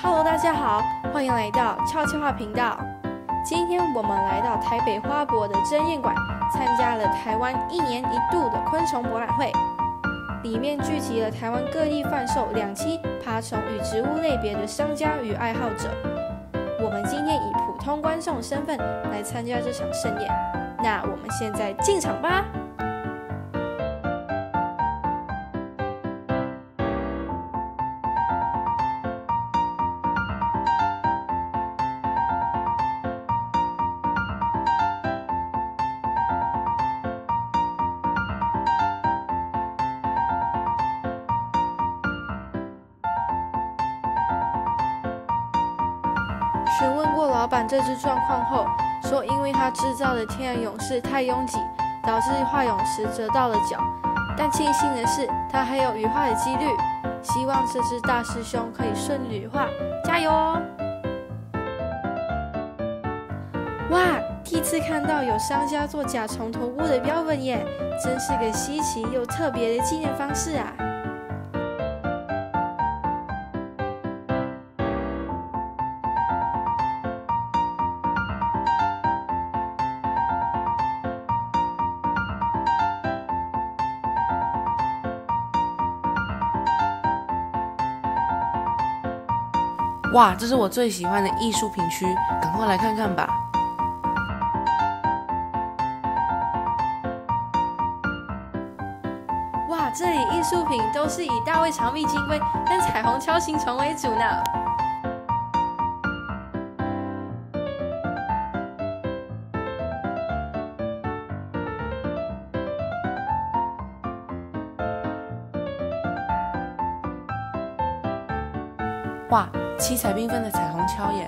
Hello， 大家好，欢迎来到悄悄话频道。今天我们来到台北花博的珍宴馆，参加了台湾1年1度的昆虫博览会，里面聚集了台湾各地贩售两栖爬虫与植物类别的商家与爱好者。我们今天以普通观众身份来参加这场盛宴，那我们现在进场吧。询问过老板这只状况后，说因为他制造的天然泳室太拥挤，导致化泳池折到了脚。但庆幸的是，他还有羽化的几率，希望这只大师兄可以顺利羽化，加油哦！哇，第一次看到有商家做甲虫头屋的标本耶，真是个稀奇又特别的纪念方式啊！ 哇，这是我最喜欢的艺术品区，赶快来看看吧！ 哇，这里艺术品都是以大卫长臂金龟跟彩虹锹形虫为主呢。 哇，七彩缤纷的彩虹锹耶！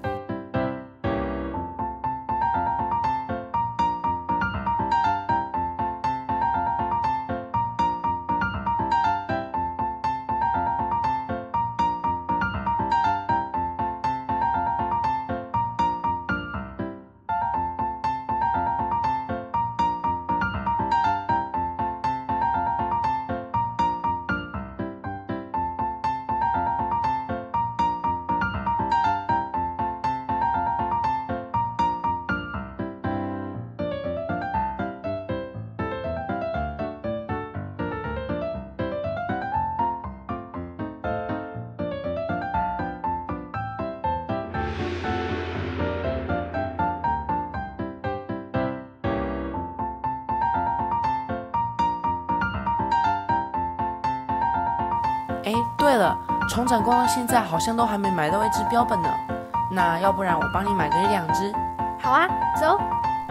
哎，对了，虫展逛到现在好像都还没买到一只标本呢。那要不然我帮你买个2只？ 好啊，走。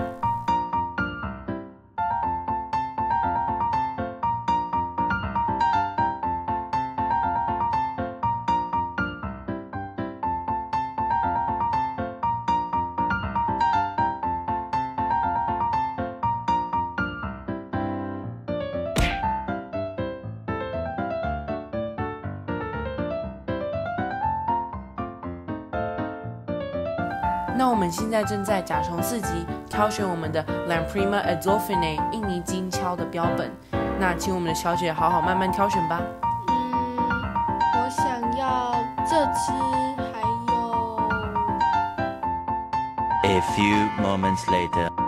那我们现在正在甲虫4级挑选我们的 Lamprima Adolphinae 印尼金锹的标本，那请我们的小姐好好慢慢挑选吧。 我想要这只，还有。 A few moments later.